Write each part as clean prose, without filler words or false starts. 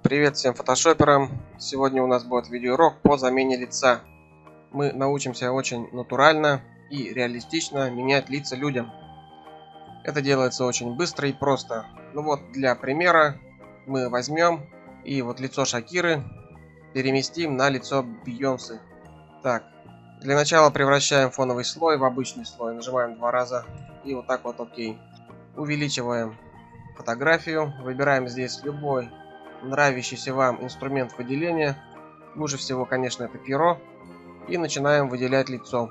Привет всем фотошоперам! Сегодня у нас будет видеоурок по замене лица. Мы научимся очень натурально и реалистично менять лица людям. Это делается очень быстро и просто. Ну вот, для примера мы возьмем и вот лицо Шакиры переместим на лицо Бейонсе. Так, для начала превращаем фоновый слой в обычный слой. Нажимаем 2 раза и вот так вот ОК. Увеличиваем фотографию. Выбираем здесь любой нравящийся вам инструмент выделения. Лучше всего, конечно, это перо. И начинаем выделять лицо.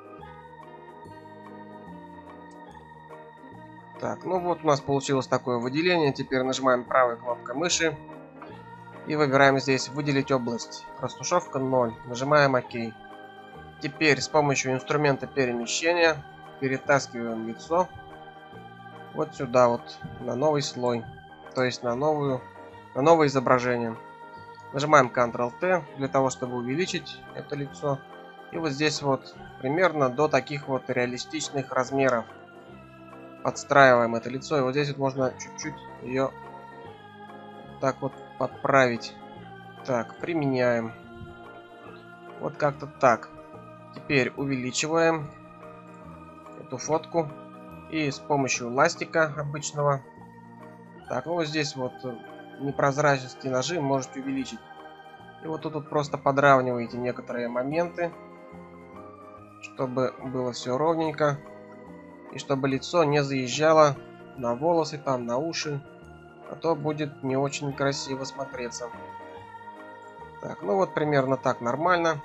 Так, ну вот у нас получилось такое выделение. Теперь нажимаем правой кнопкой мыши. И выбираем здесь выделить область. Растушевка 0. Нажимаем ОК. Теперь с помощью инструмента перемещения перетаскиваем лицо вот сюда вот, на новый слой. То есть на новое изображение. Нажимаем Ctrl-T для того, чтобы увеличить это лицо. И вот здесь вот примерно до таких вот реалистичных размеров подстраиваем это лицо. И вот здесь вот можно чуть-чуть ее так вот подправить. Так, применяем. Вот как-то так. Теперь увеличиваем эту фотку. И с помощью ластика обычного. Так, ну вот здесь вот непрозрачности нажим можете увеличить. И вот тут вот просто подравниваете некоторые моменты, чтобы было все ровненько. И чтобы лицо не заезжало на волосы, там, на уши. А то будет не очень красиво смотреться. Так, ну вот примерно так нормально.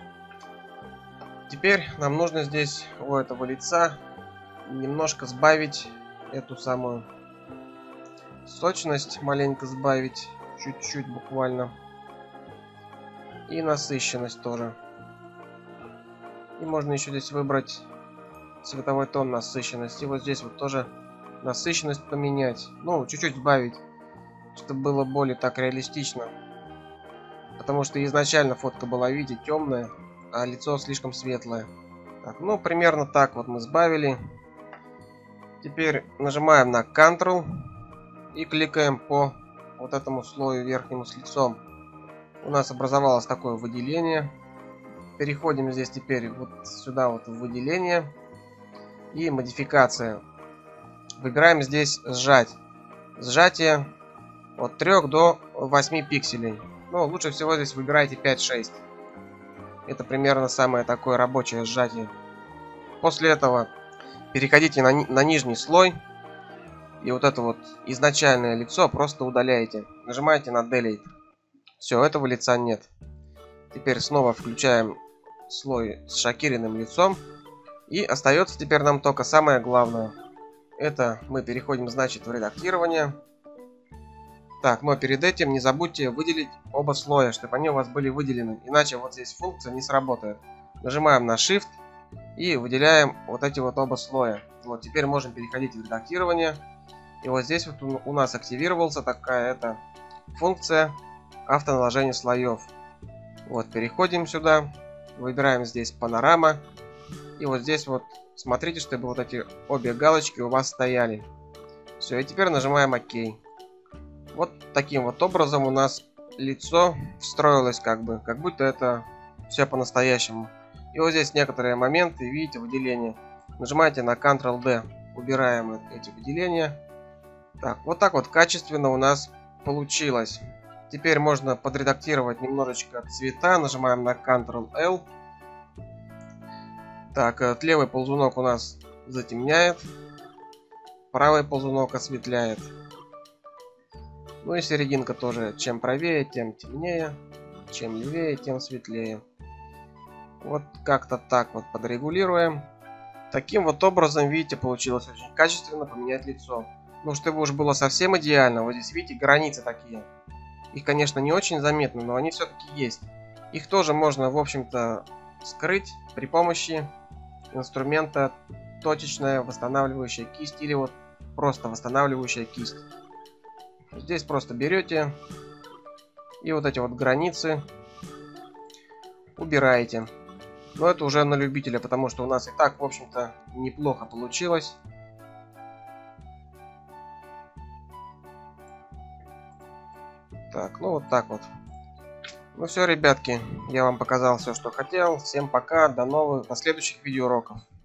Теперь нам нужно здесь у этого лица немножко сбавить эту самую сочность, маленько сбавить, чуть-чуть буквально. И насыщенность тоже. И можно еще здесь выбрать цветовой тон насыщенности. И вот здесь вот тоже насыщенность поменять. Ну, чуть-чуть сбавить, чтобы было более так реалистично. Потому что изначально фотка была, видите, темная, а лицо слишком светлое. Так, ну, примерно так вот мы сбавили. Теперь нажимаем на Ctrl и кликаем по вот этому слою верхнему с лицом. У нас образовалось такое выделение. Переходим здесь теперь вот сюда вот в выделение и модификация. Выбираем здесь сжать. Сжатие от 3 до 8 пикселей. Но лучше всего здесь выбирайте 5-6. Это примерно самое такое рабочее сжатие. После этого переходите на нижний слой. И вот это вот изначальное лицо просто удаляете. Нажимаете на Delete. Все, этого лица нет. Теперь снова включаем слой с Шакириным лицом. И остается теперь нам только самое главное. Это мы переходим, значит, в редактирование. Так, но перед этим не забудьте выделить оба слоя, чтобы они у вас были выделены. Иначе вот здесь функция не сработает. Нажимаем на Shift и выделяем вот эти вот оба слоя. Вот теперь можем переходить в редактирование. И вот здесь вот у нас активировался такая эта функция автоналожения слоев. Вот, переходим сюда, выбираем здесь панорама. И вот здесь вот смотрите, чтобы вот эти обе галочки у вас стояли. Все, и теперь нажимаем ОК. Вот таким вот образом у нас лицо встроилось как будто это все по-настоящему. И вот здесь некоторые моменты, видите, выделение. Нажимаете на Ctrl-D, убираем эти выделения. Так, вот так вот качественно у нас получилось. Теперь можно подредактировать немножечко цвета. Нажимаем на Ctrl-L. Так, левый ползунок у нас затемняет. Правый ползунок осветляет. Ну и серединка тоже. Чем правее, тем темнее. Чем левее, тем светлее. Вот как-то так вот подрегулируем. Таким вот образом, видите, получилось очень качественно поменять лицо. Ну, чтобы уж было совсем идеально, вот здесь, видите, границы такие. Их, конечно, не очень заметно, но они все-таки есть. Их тоже можно, в общем-то, скрыть при помощи инструмента точечная восстанавливающая кисть или вот просто восстанавливающая кисть. Здесь просто берете и вот эти вот границы убираете. Но это уже на любителя, потому что у нас и так, в общем-то, неплохо получилось. Так, ну вот так вот. Ну все, ребятки, я вам показал все, что хотел. Всем пока, до новых, до следующих видеоуроков.